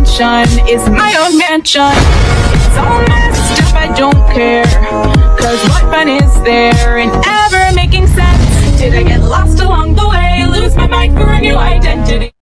attention is my own mansion. It's all messed up, I don't care, cause what fun is there in ever making sense? Did I get lost along the way, lose my mind for a new identity?